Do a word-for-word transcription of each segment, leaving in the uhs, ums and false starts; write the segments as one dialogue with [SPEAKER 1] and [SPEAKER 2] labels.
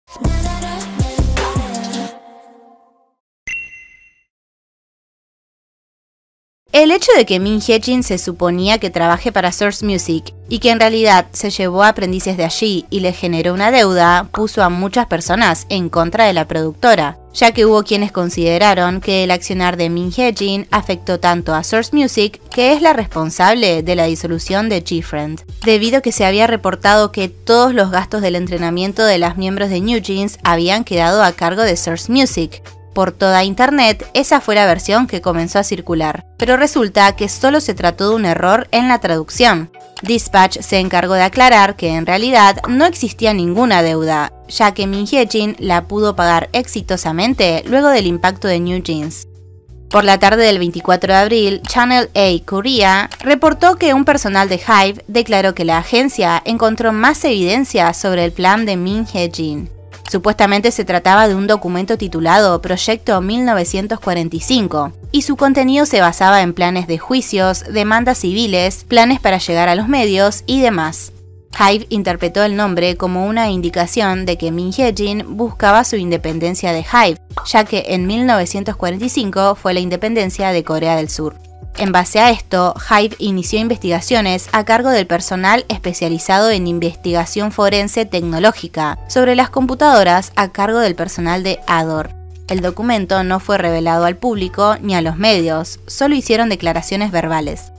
[SPEAKER 1] El hecho de que Min Hye-jin se suponía que trabaje para Source Music y que en realidad se llevó a aprendices de allí y le generó una deuda puso a muchas personas en contra de la productora, ya que hubo quienes consideraron que el accionar de Min Hye-jin afectó tanto a Source Music, que es la responsable de la disolución de G-Friend, debido a que se había reportado que todos los gastos del entrenamiento de las miembros de New Jeans habían quedado a cargo de Source Music. Por toda internet, esa fue la versión que comenzó a circular, pero resulta que solo se trató de un error en la traducción. Dispatch se encargó de aclarar que en realidad no existía ninguna deuda, ya que Min Hye-jin la pudo pagar exitosamente luego del impacto de New Jeans. Por la tarde del veinticuatro de abril, Channel A Korea reportó que un personal de Hive declaró que la agencia encontró más evidencia sobre el plan de Min Hye-jin. Supuestamente se trataba de un documento titulado Proyecto mil novecientos cuarenta y cinco, y su contenido se basaba en planes de juicios, demandas civiles, planes para llegar a los medios y demás. Hive interpretó el nombre como una indicación de que Min Hye-jin buscaba su independencia de Hive, ya que en mil novecientos cuarenta y cinco fue la independencia de Corea del Sur. En base a esto, Hive inició investigaciones a cargo del personal especializado en investigación forense tecnológica sobre las computadoras a cargo del personal de Ador. El documento no fue revelado al público ni a los medios, solo hicieron declaraciones verbales.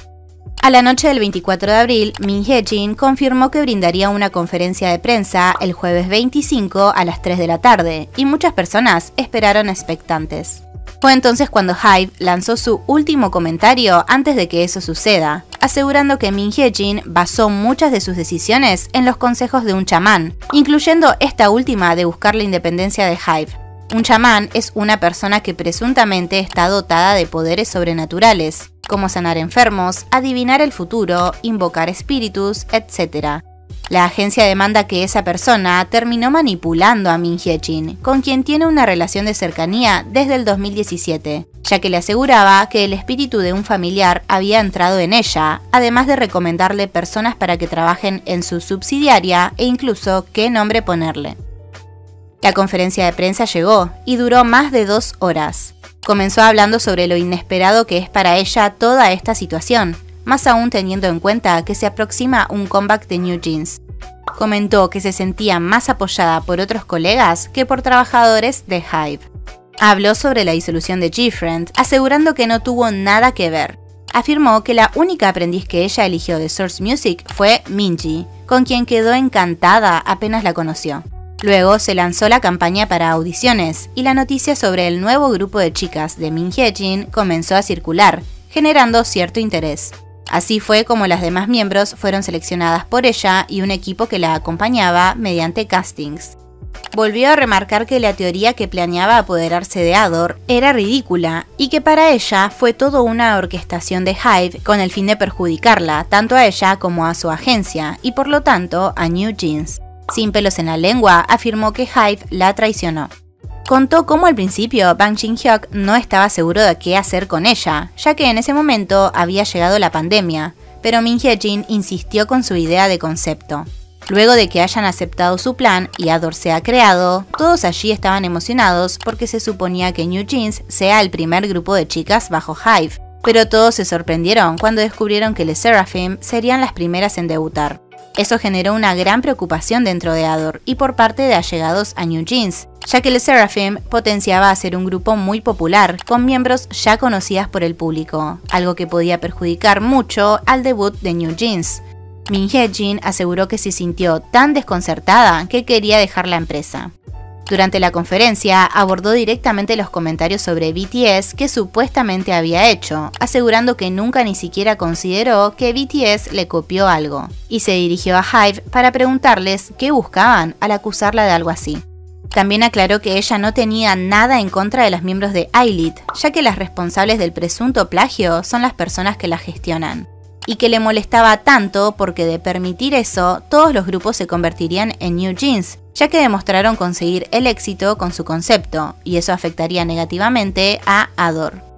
[SPEAKER 1] A la noche del veinticuatro de abril, Min Hye-jin confirmó que brindaría una conferencia de prensa el jueves veinticinco a las tres de la tarde, y muchas personas esperaron expectantes. Fue entonces cuando Hive lanzó su último comentario antes de que eso suceda, asegurando que Min Hye-jin basó muchas de sus decisiones en los consejos de un chamán, incluyendo esta última de buscar la independencia de Hive. Un chamán es una persona que presuntamente está dotada de poderes sobrenaturales, como sanar enfermos, adivinar el futuro, invocar espíritus, etcétera. La agencia demanda que esa persona terminó manipulando a Min Hye-jin, con quien tiene una relación de cercanía desde el dos mil diecisiete, ya que le aseguraba que el espíritu de un familiar había entrado en ella, además de recomendarle personas para que trabajen en su subsidiaria e incluso qué nombre ponerle. La conferencia de prensa llegó y duró más de dos horas. Comenzó hablando sobre lo inesperado que es para ella toda esta situación, más aún teniendo en cuenta que se aproxima un comeback de New Jeans. Comentó que se sentía más apoyada por otros colegas que por trabajadores de Hive. Habló sobre la disolución de G-Friend, asegurando que no tuvo nada que ver. Afirmó que la única aprendiz que ella eligió de Source Music fue Minji, con quien quedó encantada apenas la conoció. Luego se lanzó la campaña para audiciones y la noticia sobre el nuevo grupo de chicas de Min Hye-jin comenzó a circular, generando cierto interés. Así fue como las demás miembros fueron seleccionadas por ella y un equipo que la acompañaba mediante castings. Volvió a remarcar que la teoría que planeaba apoderarse de Ador era ridícula y que para ella fue todo una orquestación de Hive con el fin de perjudicarla, tanto a ella como a su agencia y por lo tanto a New Jeans. Sin pelos en la lengua, afirmó que Hive la traicionó. Contó cómo al principio Bang Jin-hyuk no estaba seguro de qué hacer con ella, ya que en ese momento había llegado la pandemia, pero Min Hye-jin insistió con su idea de concepto. Luego de que hayan aceptado su plan y Ador se ha creado, todos allí estaban emocionados porque se suponía que New Jeans sea el primer grupo de chicas bajo Hive, pero todos se sorprendieron cuando descubrieron que Les Seraphim serían las primeras en debutar. Eso generó una gran preocupación dentro de Ador y por parte de allegados a New Jeans, ya que Les Seraphim potenciaba a ser un grupo muy popular, con miembros ya conocidas por el público, algo que podía perjudicar mucho al debut de New Jeans. Min Hye-jin aseguró que se sintió tan desconcertada que quería dejar la empresa. Durante la conferencia abordó directamente los comentarios sobre B T S que supuestamente había hecho, asegurando que nunca ni siquiera consideró que B T S le copió algo, y se dirigió a Hive para preguntarles qué buscaban al acusarla de algo así. También aclaró que ella no tenía nada en contra de los miembros de I L I T, ya que las responsables del presunto plagio son las personas que la gestionan, y que le molestaba tanto porque de permitir eso, todos los grupos se convertirían en New Jeans, ya que demostraron conseguir el éxito con su concepto, y eso afectaría negativamente a Ador.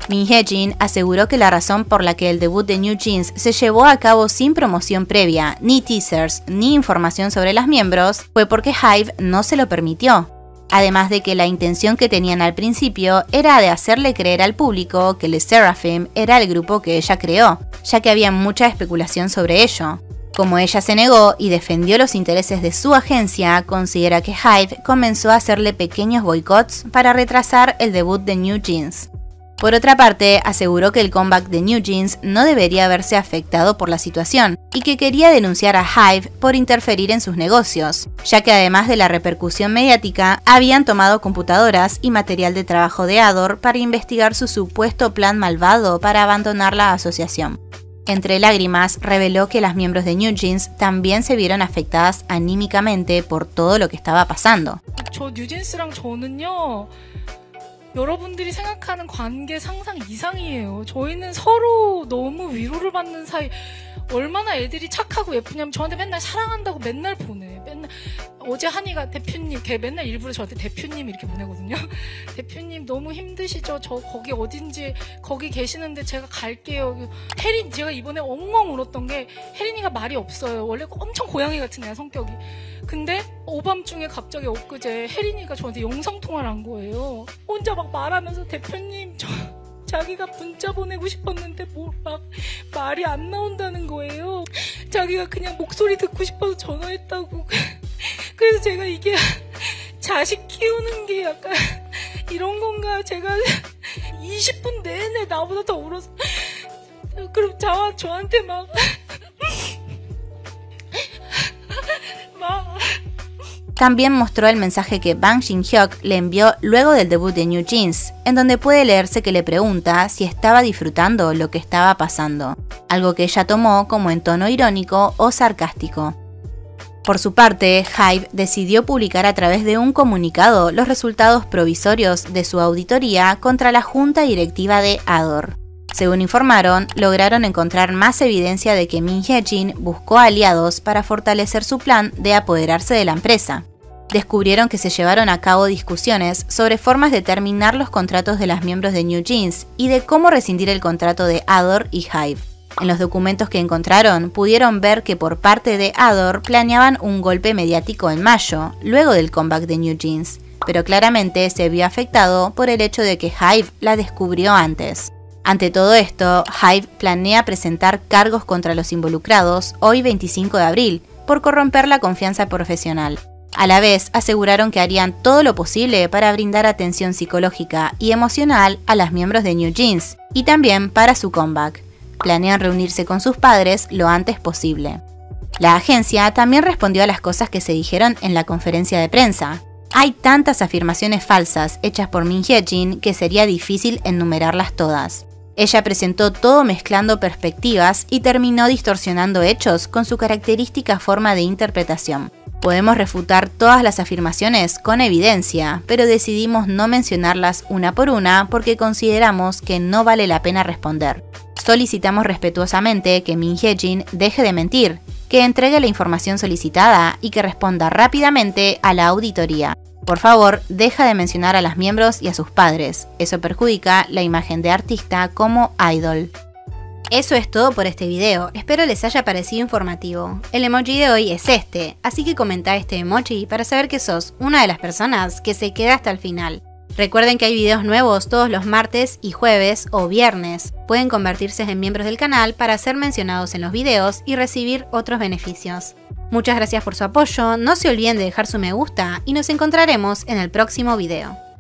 [SPEAKER 1] Min Hye-jin aseguró que la razón por la que el debut de New Jeans se llevó a cabo sin promoción previa, ni teasers, ni información sobre las miembros, fue porque HYBE no se lo permitió. Además de que la intención que tenían al principio era de hacerle creer al público que LE SSERAFIM era el grupo que ella creó, ya que había mucha especulación sobre ello. Como ella se negó y defendió los intereses de su agencia, considera que HYBE comenzó a hacerle pequeños boicots para retrasar el debut de New Jeans. Por otra parte, aseguró que el comeback de New Jeans no debería verse afectado por la situación y que quería denunciar a HYBE por interferir en sus negocios, ya que además de la repercusión mediática, habían tomado computadoras y material de trabajo de Adore para investigar su supuesto plan malvado para abandonar la asociación. Entre lágrimas, reveló que las miembros de New Jeans también se vieron afectadas anímicamente por todo lo que estaba pasando.
[SPEAKER 2] 저 뉴진스랑 저는요. 여러분들이 생각하는 관계 상상 이상이에요. 저희는 서로 너무 위로를 받는 사이. 얼마나 애들이 착하고 예쁘냐면 저한테 맨날 사랑한다고 맨날 보내. 맨날 어제 한이가 대표님, 걔 맨날 일부러 저한테 대표님 이렇게 보내거든요. 대표님 너무 힘드시죠? 저 거기 어딘지 거기 계시는데 제가 갈게요. 혜린 제가 이번에 엉엉 울었던 게 혜린이가 말이 없어요. 원래 엄청 고양이 같은 애야 성격이. 근데 오밤중에 갑자기 엊그제 혜린이가 저한테 영상통화를 한 거예요. 혼자 막 말하면서 대표님 저 자기가 문자 보내고 싶었는데 뭐 막 말이 안 나온다는 거예요. 자기가 그냥 목소리 듣고 싶어서 전화했다고. 그래서 제가 이게 자식 키우는 게 약간 이런 건가. 제가 이십 분 내내 나보다 더 울었어. 그럼 저, 저한테 막 막
[SPEAKER 1] También mostró el mensaje que Bang Jin-hyuk le envió luego del debut de New Jeans, en donde puede leerse que le pregunta si estaba disfrutando lo que estaba pasando, algo que ella tomó como en tono irónico o sarcástico. Por su parte, HYBE decidió publicar a través de un comunicado los resultados provisorios de su auditoría contra la junta directiva de Adore. Según informaron, lograron encontrar más evidencia de que Min Hye-jin buscó aliados para fortalecer su plan de apoderarse de la empresa. Descubrieron que se llevaron a cabo discusiones sobre formas de terminar los contratos de las miembros de New Jeans y de cómo rescindir el contrato de Adore y HYBE. En los documentos que encontraron, pudieron ver que por parte de Adore planeaban un golpe mediático en mayo, luego del comeback de New Jeans, pero claramente se vio afectado por el hecho de que HYBE la descubrió antes. Ante todo esto, HYBE planea presentar cargos contra los involucrados hoy veinticinco de abril por corromper la confianza profesional. A la vez, aseguraron que harían todo lo posible para brindar atención psicológica y emocional a las miembros de New Jeans y también para su comeback. Planean reunirse con sus padres lo antes posible. La agencia también respondió a las cosas que se dijeron en la conferencia de prensa. Hay tantas afirmaciones falsas hechas por Min Hye-jin que sería difícil enumerarlas todas. Ella presentó todo mezclando perspectivas y terminó distorsionando hechos con su característica forma de interpretación. Podemos refutar todas las afirmaciones con evidencia, pero decidimos no mencionarlas una por una porque consideramos que no vale la pena responder. Solicitamos respetuosamente que Min Hye-jin deje de mentir, que entregue la información solicitada y que responda rápidamente a la auditoría. Por favor, deja de mencionar a las miembros y a sus padres. Eso perjudica la imagen de artista como idol. Eso es todo por este video, espero les haya parecido informativo. El emoji de hoy es este, así que comenta este emoji para saber que sos una de las personas que se queda hasta el final. Recuerden que hay videos nuevos todos los martes y jueves o viernes. Pueden convertirse en miembros del canal para ser mencionados en los videos y recibir otros beneficios. Muchas gracias por su apoyo, no se olviden de dejar su me gusta y nos encontraremos en el próximo video.